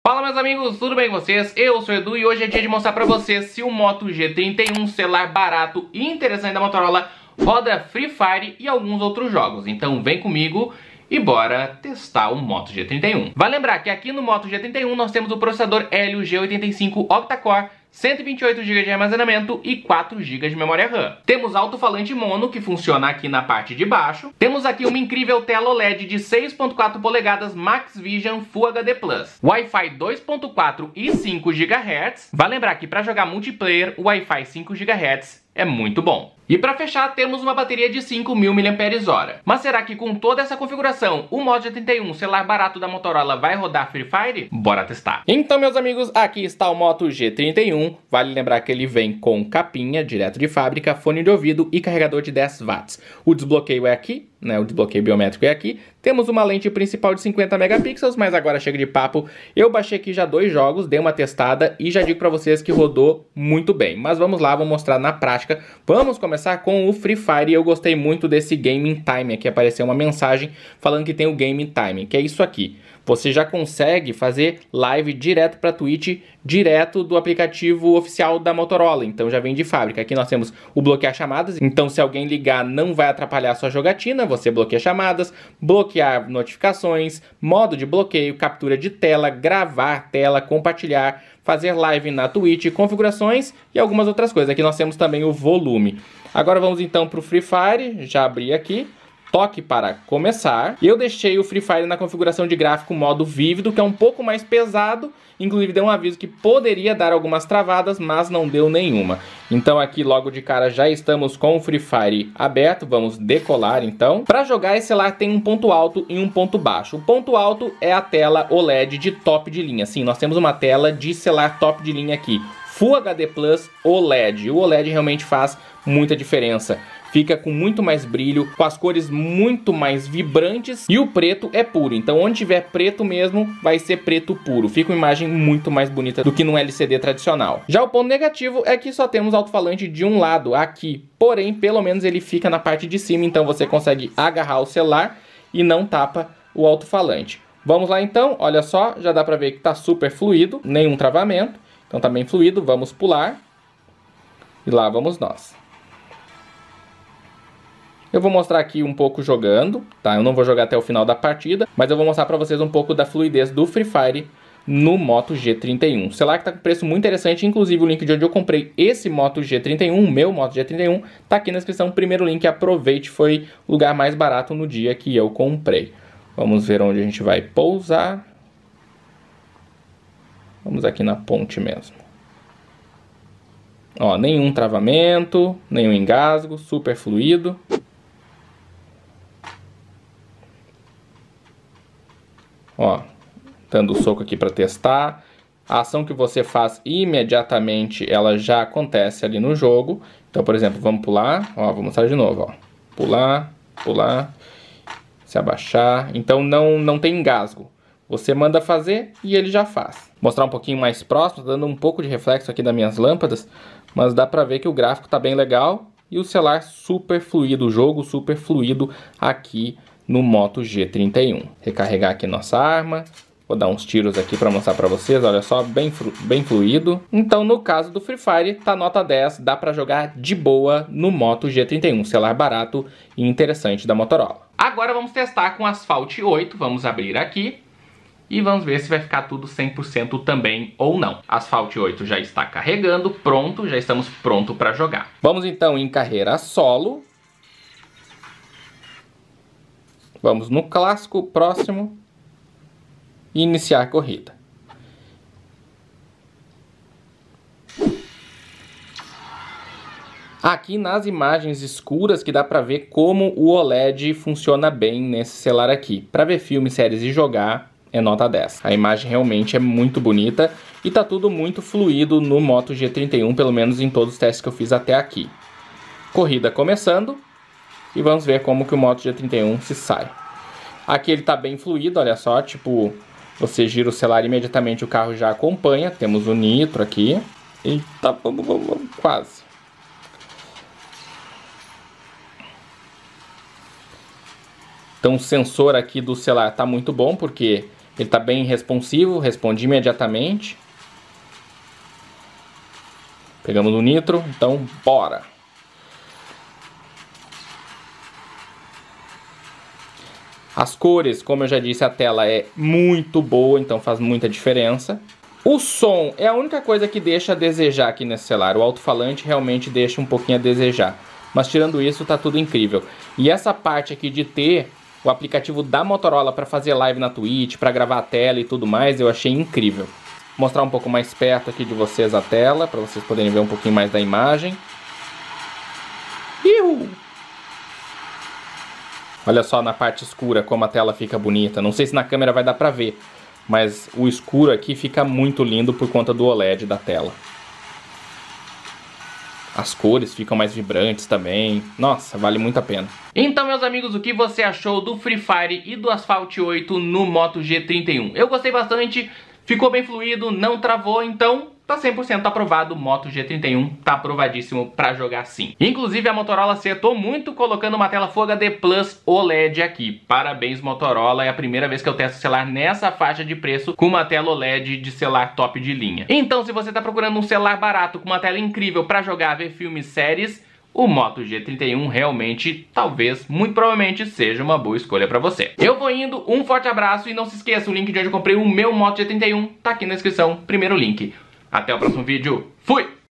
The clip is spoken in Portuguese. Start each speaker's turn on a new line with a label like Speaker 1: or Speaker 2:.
Speaker 1: Fala meus amigos, tudo bem com vocês? Eu sou o Edu e hoje é dia de mostrar pra vocês se o Moto G31, celular barato e interessante da Motorola, roda Free Fire e alguns outros jogos. Então vem comigo e bora testar o Moto G31. Vai lembrar que aqui no Moto G31 nós temos o processador Helio G85 Octa-core, 128 GB de armazenamento e 4 GB de memória RAM. Temos alto-falante mono que funciona aqui na parte de baixo. Temos aqui uma incrível tela OLED de 6.4 polegadas Max Vision Full HD+. Wi-Fi 2.4 e 5 GHz. Vai lembrar que para jogar multiplayer o Wi-Fi 5 GHz é muito bom. E para fechar, temos uma bateria de 5.000 mAh. Mas será que com toda essa configuração, o Moto G31, celular barato da Motorola, vai rodar Free Fire? Bora testar. Então, meus amigos, aqui está o Moto G31. Vale lembrar que ele vem com capinha, direto de fábrica, fone de ouvido e carregador de 10 watts. O desbloqueio é aqui, né? O desbloqueio biométrico é aqui. Temos uma lente principal de 50 megapixels, mas agora chega de papo. Eu baixei aqui já 2 jogos, dei uma testada e já digo para vocês que rodou muito bem. Mas vamos lá, vou mostrar na prática. Vamos começar com o Free Fire. Eu gostei muito desse Gaming Time. Aqui apareceu uma mensagem falando que tem o Gaming Time, que é isso aqui. Você já consegue fazer live direto para Twitch, direto do aplicativo oficial da Motorola. Então já vem de fábrica. Aqui nós temos o bloquear chamadas. Então se alguém ligar não vai atrapalhar a sua jogatina. Você bloqueia chamadas, bloquear notificações, modo de bloqueio, captura de tela, gravar tela, compartilhar, fazer live na Twitch, configurações e algumas outras coisas. Aqui nós temos também o volume. Agora vamos então para o Free Fire. Já abri aqui. Toque para começar. Eu deixei o Free Fire na configuração de gráfico modo vívido, que é um pouco mais pesado. Inclusive deu um aviso que poderia dar algumas travadas, mas não deu nenhuma. Então aqui logo de cara já estamos com o Free Fire aberto. Vamos decolar então. Para jogar, esse celular tem um ponto alto e um ponto baixo. O ponto alto é a tela OLED de top de linha. Sim, nós temos uma tela de celular top de linha aqui. Full HD Plus OLED. O OLED realmente faz muita diferença. Fica com muito mais brilho, com as cores muito mais vibrantes e o preto é puro. Então onde tiver preto mesmo, vai ser preto puro. Fica uma imagem muito mais bonita do que num LCD tradicional. Já o ponto negativo é que só temos alto-falante de um lado aqui. Porém, pelo menos ele fica na parte de cima, então você consegue agarrar o celular e não tapa o alto-falante. Vamos lá então, olha só, já dá pra ver que tá super fluido, nenhum travamento. Então tá bem fluido, vamos pular. E lá vamos nós. Eu vou mostrar aqui um pouco jogando, tá? Eu não vou jogar até o final da partida, mas eu vou mostrar pra vocês um pouco da fluidez do Free Fire no Moto G31. O celular que tá com preço muito interessante, inclusive o link de onde eu comprei esse Moto G31, o meu Moto G31, tá aqui na descrição, primeiro link, aproveite, foi o lugar mais barato no dia que eu comprei. Vamos ver onde a gente vai pousar. Vamos aqui na ponte mesmo. Ó, nenhum travamento, nenhum engasgo, super fluido. Ó, dando o soco aqui para testar. A ação que você faz imediatamente, ela já acontece ali no jogo. Então, por exemplo, vamos pular. Ó, vou mostrar de novo, ó. Pular, pular, se abaixar. Então não tem engasgo. Você manda fazer e ele já faz. Mostrar um pouquinho mais próximo, dando um pouco de reflexo aqui das minhas lâmpadas. Mas dá pra ver que o gráfico tá bem legal. E o celular super fluido, o jogo super fluido aqui no Moto G31. Recarregar aqui nossa arma. Vou dar uns tiros aqui para mostrar para vocês. Olha só, bem fluido. Então, no caso do Free Fire, tá nota 10. Dá para jogar de boa no Moto G31. Celular barato e interessante da Motorola. Agora vamos testar com Asphalt 8. Vamos abrir aqui. E vamos ver se vai ficar tudo 100% também ou não. Asphalt 8 já está carregando, pronto. Já estamos pronto para jogar. Vamos então em carreira solo. Vamos no clássico, próximo, e iniciar a corrida. Aqui nas imagens escuras que dá para ver como o OLED funciona bem nesse celular aqui. Para ver filmes, séries e jogar é nota 10. A imagem realmente é muito bonita e tá tudo muito fluido no Moto G31, pelo menos em todos os testes que eu fiz até aqui. Corrida começando. E vamos ver como que o Moto G31 se sai. Aqui ele tá bem fluido, olha só, tipo, você gira o celular imediatamente o carro já acompanha. Temos o nitro aqui. Eita, quase. Então o sensor aqui do celular tá muito bom, porque Ele tá bem responsivo, responde imediatamente. Pegamos o nitro, então bora! As cores, como eu já disse, a tela é muito boa, então faz muita diferença. O som é a única coisa que deixa a desejar aqui nesse celular. O alto-falante realmente deixa um pouquinho a desejar. Mas tirando isso, tá tudo incrível. E essa parte aqui de ter o aplicativo da Motorola para fazer live na Twitch, para gravar a tela e tudo mais, eu achei incrível. Vou mostrar um pouco mais perto aqui de vocês a tela, para vocês poderem ver um pouquinho mais da imagem. Ihu! Olha só na parte escura como a tela fica bonita. Não sei se na câmera vai dar pra ver, mas o escuro aqui fica muito lindo por conta do OLED da tela. As cores ficam mais vibrantes também. Nossa, vale muito a pena. Então, meus amigos, o que você achou do Free Fire e do Asphalt 8 no Moto G31? Eu gostei bastante, ficou bem fluido, não travou, então tá 100% aprovado. O Moto G31 tá aprovadíssimo pra jogar sim. Inclusive, a Motorola acertou muito colocando uma tela Full HD Plus OLED aqui. Parabéns, Motorola, é a primeira vez que eu testo celular nessa faixa de preço com uma tela OLED de celular top de linha. Então, se você tá procurando um celular barato com uma tela incrível pra jogar, ver filmes, séries, o Moto G31 realmente, talvez, muito provavelmente, seja uma boa escolha pra você. Eu vou indo, um forte abraço e não se esqueça, o link de onde eu comprei o meu Moto G31 tá aqui na descrição, primeiro link. Até o próximo vídeo. Fui!